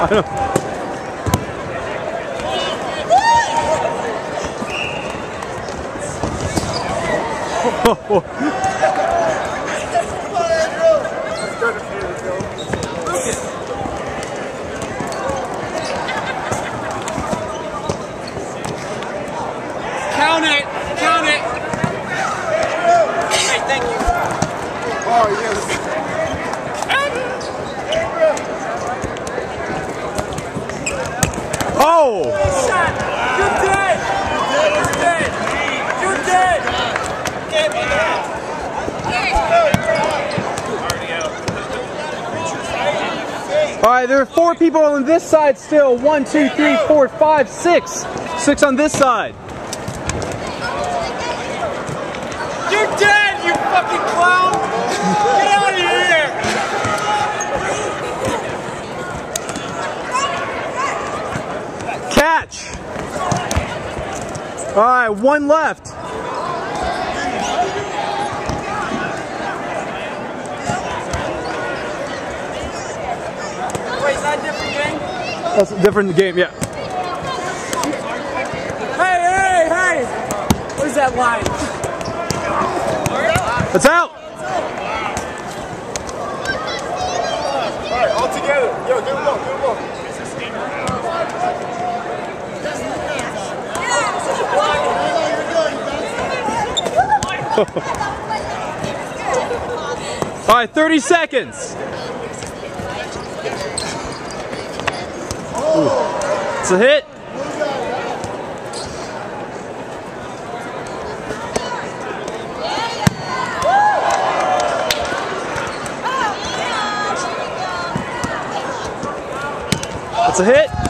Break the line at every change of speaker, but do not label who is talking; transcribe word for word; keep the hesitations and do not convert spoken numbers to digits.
I don't.
Count it! Count it! Hey, thank you.
Oh, yes.
Oh!
You're dead! You're dead! You're dead!
All right, there are four people on this side still. One, two, three, four, five, six. Six on this side.
You're dead, you fucking clown! Get out of here!
Catch! All right, one left.
Wait, is that a different game?
That's a different game, yeah.
Hey, hey, hey! Where's that line?
It's out!
Alright, all together. Yo, give him up, give him up.
All right, thirty seconds. Ooh. It's a hit. It's a hit.